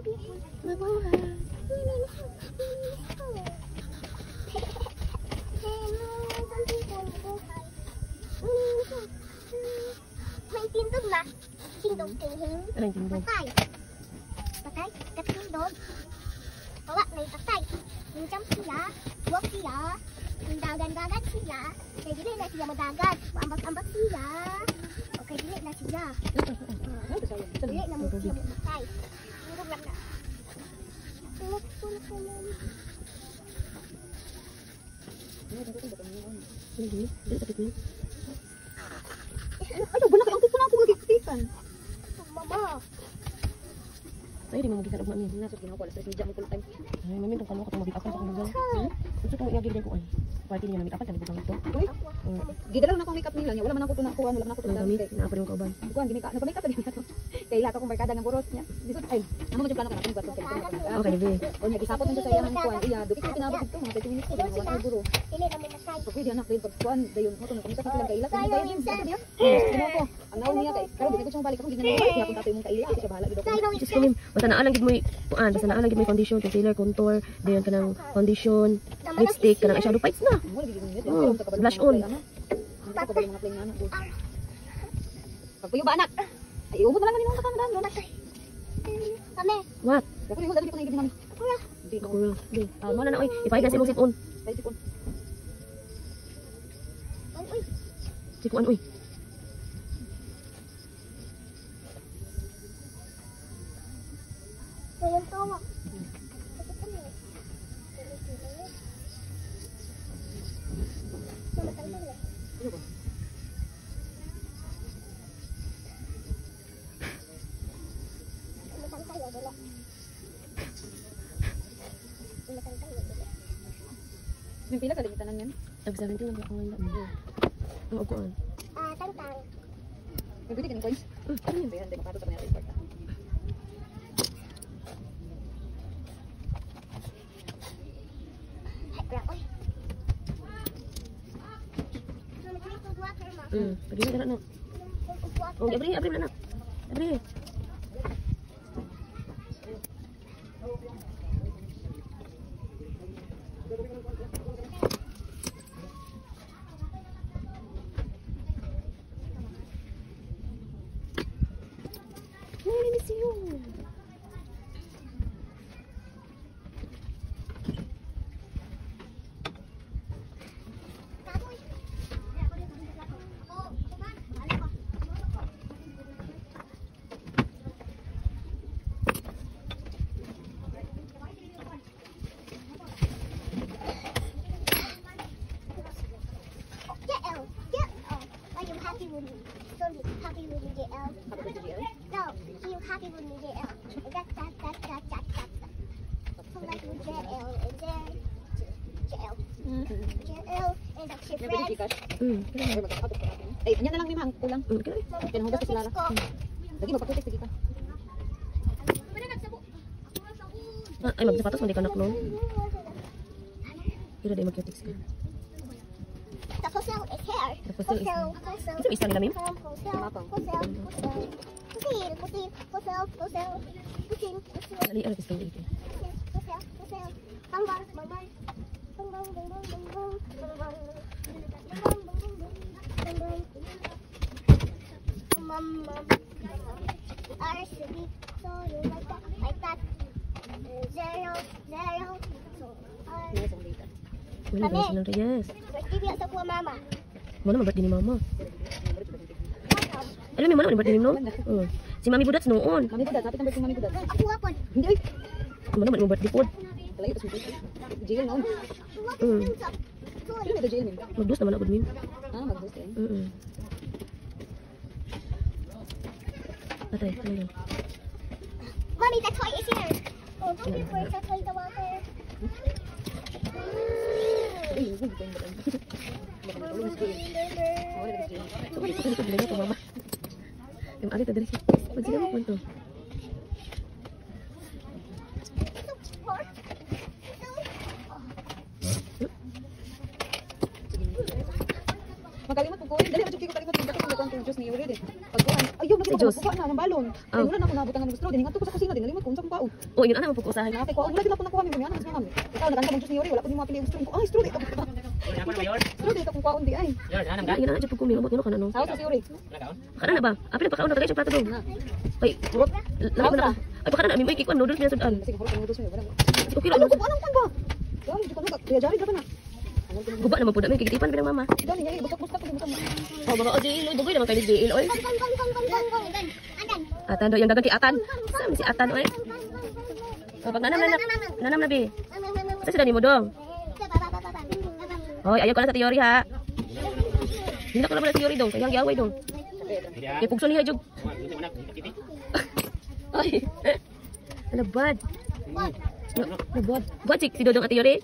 May tindog na. Tindog, tindog. Anong tindog? Patay. Patay? Katindog. Bawa, may patay. Minjam sila. Buwak sila. Dagan-dagan sila. Kaya dili na sila madagan. Ambas-ambas sila. Okay, dili na sila. Dili na mo sila matay. Tindog lang na. Tulog na lang. Ayo, benar ang tipon ako magkikitikan. Mama. Ay, di mo magikan og mami. Nasod ginawa ko alas 3 mo full time. Ay, mami tong kanwa ka mabitapan sa kumugal. Unsa tong iyagig ko ay. Party niya namit apan sa libutang ito. Uy, gidala na akong makeup nila niya. Wala man ako tunakuan, wala man ako Ang tunakuan. gamit na apon yung kauban. Kuan gini ka, nagpa-makeup pa din ako. Kay lahat akong barkada ng buros niya. Bisod ay, amo man yung plano ka natin bato kay. Okay, Bebe. O niya gisapot nito sa iyang kuan. Iya, dupit ko tinabot dito mga 30 minutes ko din wala buro. Dili na mo matay. So pwede anak din pag kuan dayon mo tong kumisa sa sila kay ilang kay din. Ano ko? Ang naon niya kay. Pero di ko siyang balik ako gina na kaya kung tatay mong kaili kasi siya bahala gid ako. Just ko lim, basta naa lang gid mo kuan, basta naa lang gid mo condition, concealer, contour, dayon kanang condition, lipstick, kanang eyeshadow fights na. Mo lagi gid Oh, blush on. Pag mga plain na. Pag puyo ba anak? Ay umot na lang kanina sa kanila. Kami. What? Ako rin dali ko na igid mami. Di Ako ra. Di. Mo na na oy, ipahid na si mong sit-on. Ay sipon. Uy. Si kuan oy. Ayun tawa. Yung pila kalimitan yan. Tag 17 lang ako ngayon. Ang kuan. Tantang. Yung pwede ganun coins. Ano yung bayan? Hindi mapatod sa mga report. Oy. Pwede na na. Oh, abri na na. Abri. I miss you. Are you happy with me? So happy with me, JL? Happy birthday, JL? No, are you happy with me, JL? That. So like with JL and then JL. JL and that's your Yung pwede friend. Gcash. Kaya. Ay magkakapot ka natin. Ay, yan na lang mimang kulang. Kaya. Kinahugas ka sila. Lagi magpaputik sige ka. Ay, magsapatos man di ka nakno. Kira di mag-cutics ka. The Cosel is here. The Cosel is here. Isa isa nila mim. Ali ara gusto ito. Yes, ang data. Wala ba silang reyes? Mama. Mana mabat ni mama. Alam mo mana mabat ni no? Si Mami Budat noon. Mami Budat, sapit ang birthday Mami Budat. Ako wapon. Hindi oy. Mana mabat di pod. Kalayo tas mo. Jail noon. Sino may jail min? Magdus naman agud min. Ah, mag-host eh. Patay, ano? Mommy, that toy is here. Oh, don't be afraid to toy the water. Uy, hindi ko yung batang. Baka matulong sa jail. Wala ka jail. Ito ba ito dito ko mama? Yung ari ta diri. Pag sila mo punto. Magalimot po ko. Dali, matugti ko kalimot. Bakit ang gawang juice ni Yuri din? Pagkuhan. Ayun, Nakita ko juice. buka na ng balon. Oh. Wala na ako nabutan ng straw din. Ngadto ko sa kusina din nalimot ko unsa kong kaon. Oh, yun ana mo pag-usahay. Nakakay ko wala din ako nakuha mi kami anak sa kami. Ikaw naganta bang juice ni Yori wala ko ni mapili ang straw ko. Ay straw dito. Straw dito kong kaon di ay. Yun ana jud pag kumilot yun kana no. Saos sa Yori. Kana na ba? Apil na pagkaon na tagay sa plato dong. Na. Ay, lahat na. Ay baka na mi may kikwan noodles na sudan. Sige horo ko mo wala. Okay lang. Ano ko anong kan ba? Dami ko lugat. Kaya jari dapat na. Guba naman po dami kikitipan pinang mama. Dami niya bustak-bustak ko mo. Oh, mga oil, bugoy naman kayo ni oil. Atan do yung dagang atan. Saan si atan oy? Oh, pag nanam na bi. Sa sila ni mo dong. Hoy, ayaw ko na sa teori ha. Hindi ko na pala teori dong, kayang yaway dong. Kay pugso niya jug. Ay. Labad. Labad. Buat si Dodong at teori.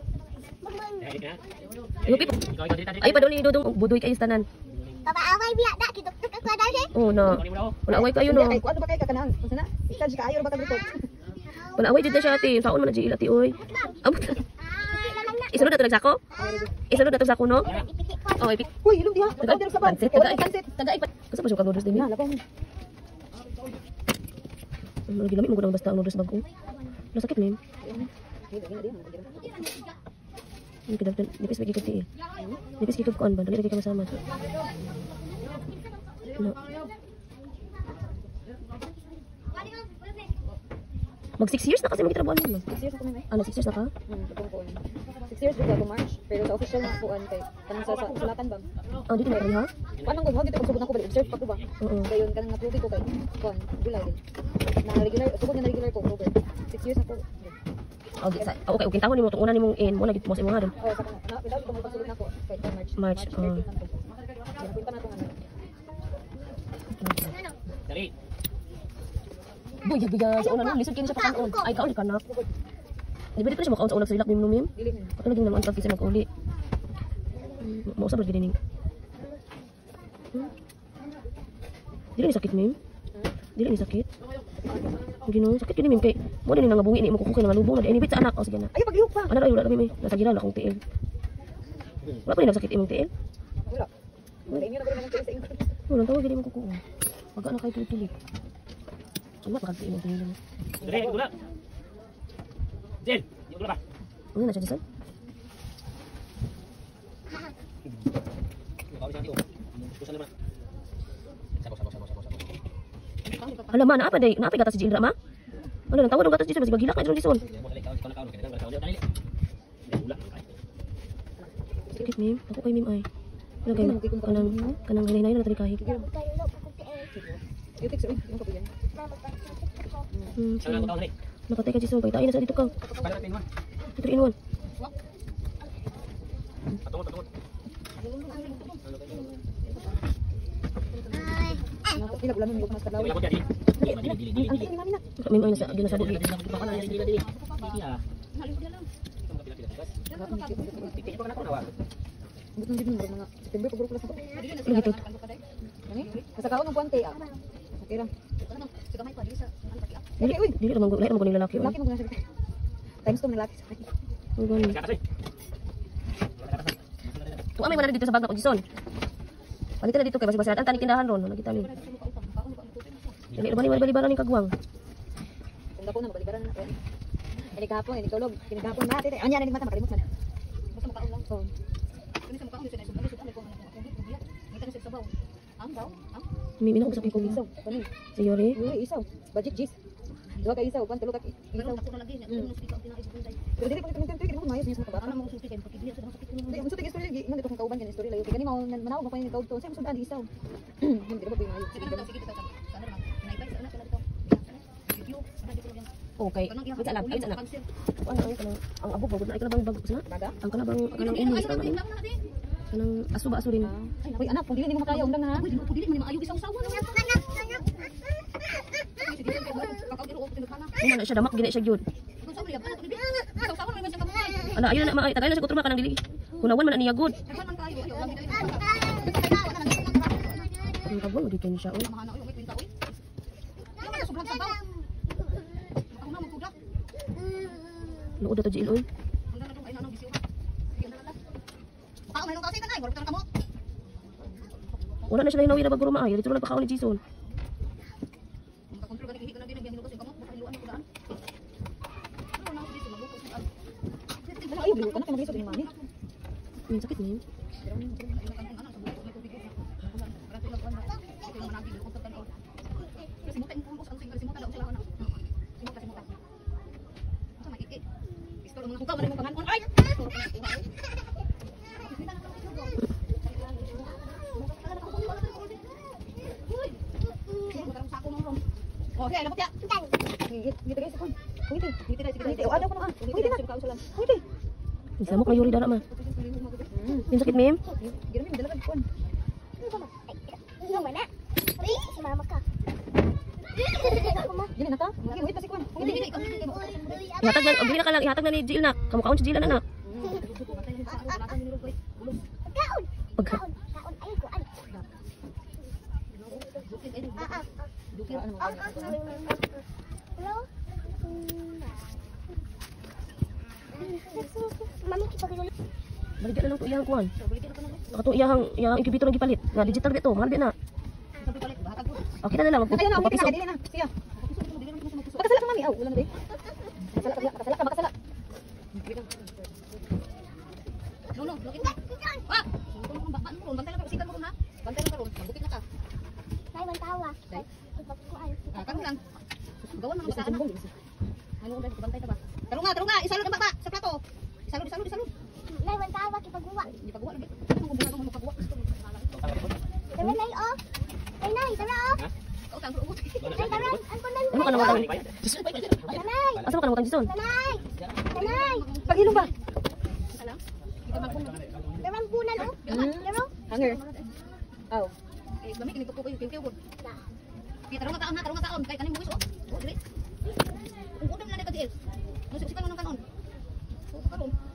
Ay pa ni Dodong budoy kayo tanan. Papaaway biya dak kituk-tuk ako dali. Oh no. Wala away kayo no. Ay ko ano ba kay kakanang? Unsa na? Ikaw di kaayo ba ka report? Wala away jud na siya ate. Saon man na jila ti oy. Amot. Isunod na to nagsako? Isunod na to sako no? Oh, ipik. Uy, ilong diha. Ikaw din sa ban. Pansit, Wala pansit. tagay pa. Kasi pa siya ka-noodles din. Na, labaw mo. Lagi lami mo ko basta ang noodles bag ko. Nasakit ni. Ini kedap nipis lagi keti. Nipis kikot ko an ban, dali lagi kami sama. No. Mag 6 years na kasi magtrabaho mo. 6 years ako may. Ano 6 years na ka? Itong kuan. 6 years dito ako March, pero sa official na kuan kay kanang sa sulatan ba? Ah, dito na rin ha? Paano ko dito pagsubot ako balik observe pa ko ba? Oo. Dayon kanang na-prove ko kay kuan July din. Na regular, subot nga na regular ko October. 6 years ako. Okay, okay, okay. Tawon nimo tong una nimong in, mo na gid mo sa imong haron. Oh, sa na without ko magpasulot nako kay March. March, 13 man to. Punta na to nga. Dali. Boy, biga sa una no, lisod kini sa pakaon. Ay kaon ka na. Di ba dito siya makaon sa una sa ilak nimong mim? Dili man. Ako lagi naman ang kasi mag-uli. Mo sa gid ni. Dili ni sakit mim? Dili ni sakit? Gino, sakit gini mim kay mo din nga bungi ni mo kukukin nga lubong na inibit sa anak o sige na. Ay paglihok pa. Ano wala kami nasa gira akong tiil. Wala pa rin nagsakit imong tiil. Wala. Wala inyo na ba naman kayo sa inyo. Wala tawag gini mo kukuha. Pag ana kay tulit. Ano pa kasi imong tiil. Dali, gula. Jen, yung gula ba? Ano na siya disan? Alam ma, naapa day, naapa gatas si Indra ma? Ano nang tawad ng gatas dito mas gilak na dito dison. Sakit mim, ako kay mim ay. Ano kay kanang hinay na tadi kahit. Yung text yung kapiyan. Nakatay ka dison, paitain na sa dito ka. 3 in 1. Pila bulan minggu mas kadlaw. Mim ay nasa gina sa bugi. Butong din mga September paguro plus ako. Ano gito? Ani? Sa kaon ng puante ah. Okay ra. Dili naman ko, lahi naman ko ning lalaki. Laki mo na siya. Times 2 ng laki. Ang gani. Tuwa may mana dito sa bag na kondisyon. Palitan na dito kay basi-basi ang tanig tindahan ron, nakita mi. Dili naman ni bali-bali ning kagwang. Kung dako na balibaran na. Ini kahapon, ini tulog. Ini kahapon na tete. Anya na mata makalimot na. Basta makaon lang. So. Kani sa makaon sa isang balik sa ko. Ni kan sa sabaw. Ang daw? Ang? Mimi na ko sa ko Isaw. Kani? Si Yori. Uy, isaw. Budget jis. Dua ka isaw, kan tulo ka. Isaw. Pero dili ko nito dili mo mayos niya sa bata. Ano mo sulti kay pakibili sa sakit ko. Dili mo sulti story lagi. Ngan dito kung kauban kan story layo. Kani mao manawag mo pa ni kaud to. Sa sudan isaw. Hindi ba ba mayos? Sige dito sa sana naman. Naibay sa anak na dito. Video. Okay. Wait anak, wait anak. Ano ang abo bagod na ikaw bang bag sa? Baga? Ang kanabang kanang ini sa kanang aso rin. Uy anak, kung dili nimo makaya undang na ha. Uy, dili man maayo isang sawa naman. Ano na siya damak gina siya gyud. Ala ayo na maay tagay na siya kutruma kanang dili. Kunawan man niya good. Ang kabong di kani siya oy. Luod ato jiil oy. Wala na siya hinawi na baguro maayo dito lang pakaon ni Jason. liwat ka na kay mag-isod ni mani. Mim, sakit Mim. Oh, okay, dapat ya. Bentar. Gitu guys, kon. Wait, wait. Oh, ada ko na. Wait na. Wait. Bisa mo kayo rin dara ma. Mim, sakit Mim. Gila mi dalagan kon. Yung mana? Uy, si mama ka. Ako mo. Dili na ta. Wait pa si kon. Wait. Ihatag na, bili na ka lang, ihatag na ni Jill na. Kamu kaon si Jill na. Kaon. Pagka. Kaon. Ayun ko. Hello? Mami, kita pergi dulu. Balik na lang to iyang kuan. Nakato iyang incubator ang gipalit. Nga digital bito, mahal din na. Okay na lang Ayun na, magpapiso. dili na. Siya. Makasala ka mami. Aw, wala na dai. Makasala. No. Nay, mantawa. Tarong nga, isalod ang bata sa plato. Isalod. Nay, mantawa, kipagawa. Tara, Nay, oh. Nay, tara, oh. Nay, tara. Ano ka naman? Nanay. Asa mo ka naman Jason? Nanay. Pag-ilong ba? Darang bunan, oh. Daro. Hanger. Aw. Tarong nga taon kay kaning buwis oh. Dili. Kung udam na ka diel. Musik-musikan mo nang kanon. So karon.